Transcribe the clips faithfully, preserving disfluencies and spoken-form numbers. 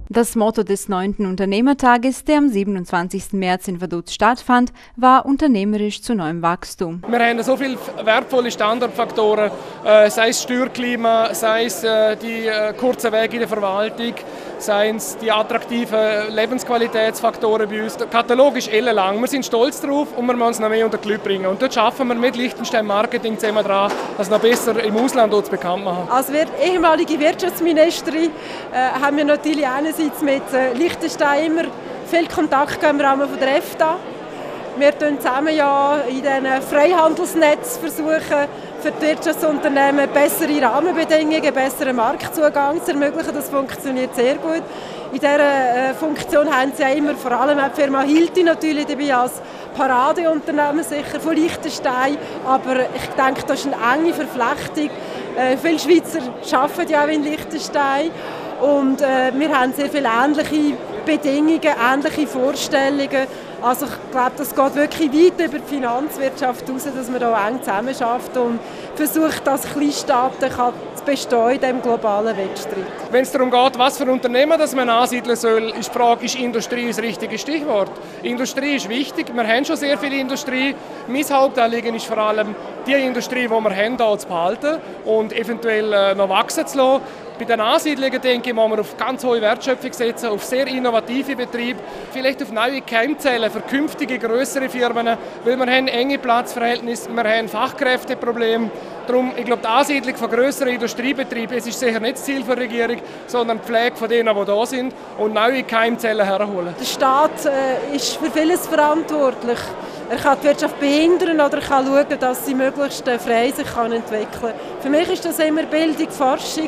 Das Motto des neunten Unternehmertages, der am siebenundzwanzigsten März in Vaduz stattfand, war «Unternehmerisch zu neuem Wachstum». Wir haben so viele wertvolle Standortfaktoren, äh, sei es Steuerklima, sei es äh, die äh, kurzen Wege in der Verwaltung, seien es die attraktiven Lebensqualitätsfaktoren bei uns. Der Katalog ist ellenlang. Wir sind stolz darauf und wir müssen es noch mehr unter die Leute bringen. Und dort arbeiten wir mit Liechtenstein Marketing zusammen daran, das noch besser im Ausland uns bekannt machen. Als ehemalige Wirtschaftsministerin äh, haben wir natürlich einerseits mit äh, Liechtenstein immer viel Kontakt im Rahmen von der EFTA. Wir versuchen zusammen ja in diesem Freihandelsnetz versuchen, für die Wirtschaftsunternehmen bessere Rahmenbedingungen, besseren Marktzugang zu ermöglichen. Das funktioniert sehr gut. In dieser äh, Funktion haben sie ja immer, vor allem auch die Firma Hilti natürlich dabei als Paradeunternehmen sicher von Liechtenstein. Aber ich denke, das ist eine enge Verflechtung. Äh, viele Schweizer arbeiten ja auch in Liechtenstein. Und äh, wir haben sehr viele ähnliche Bedingungen, ähnliche Vorstellungen. Also ich glaube, das geht wirklich weit über die Finanzwirtschaft hinaus, dass man da eng zusammenarbeitet und versucht, dass Kleinstaaten zu bestehen in diesem globalen Wettstreit. Wenn es darum geht, was für Unternehmen das man ansiedeln soll, ist die Frage, ist Industrie das richtige Stichwort? Industrie ist wichtig, wir haben schon sehr viel Industrie. Mein Hauptanliegen ist vor allem, die Industrie, die wir haben, hier zu behalten und eventuell äh, noch wachsen zu lassen. Bei den Ansiedlungen, denke ich, müssen wir auf ganz hohe Wertschöpfung setzen, auf sehr innovative Betriebe, vielleicht auf neue Keimzellen für künftige größere Firmen, weil wir haben enge Platzverhältnisse, wir haben Fachkräfteprobleme. Darum, ich glaube, die Ansiedlung von grösseren Industriebetrieben, es ist sicher nicht das Ziel der Regierung, sondern die Pflege von denen, die da sind und neue Keimzellen herholen. Der Staat äh, ist für vieles verantwortlich. Er kann die Wirtschaft behindern oder er kann schauen, dass sie möglichst frei sich kann entwickeln kann. Für mich ist das immer Bildung, Forschung.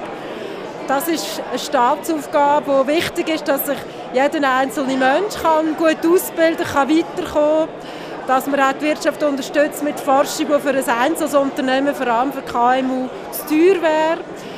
Das ist eine Staatsaufgabe, wo wichtig ist, dass sich jeder einzelne Mensch kann gut ausbilden kann, weiterkommen kann, dass man auch die Wirtschaft unterstützt mit Forschung, die für ein einzelnes Unternehmen, vor allem für K M U, zu teuer wäre.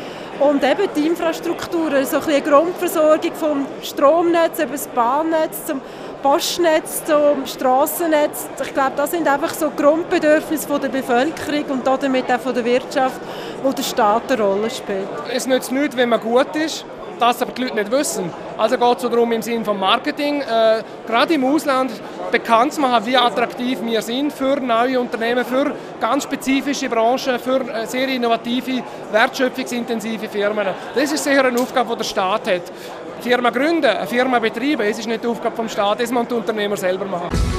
Und eben die Infrastruktur, so ein bisschen eine Grundversorgung vom Stromnetz über das Bahnnetz zum Postnetz, zum Strassennetz. Ich glaube, das sind einfach so Grundbedürfnisse der Bevölkerung und damit auch von der Wirtschaft, wo der Staat eine Rolle spielt. Es nützt nichts, wenn man gut ist, das aber die Leute nicht wissen. Also geht es darum, im Sinne von Marketing, äh, gerade im Ausland bekannt zu machen, wie attraktiv wir sind für neue Unternehmen, für ganz spezifische Branchen, für äh, sehr innovative, wertschöpfungsintensive Firmen. Das ist sicher eine Aufgabe, die der Staat hat. Firma gründen, eine Firma betreiben, es ist nicht die Aufgabe des Staates, das müssen die Unternehmer selber machen.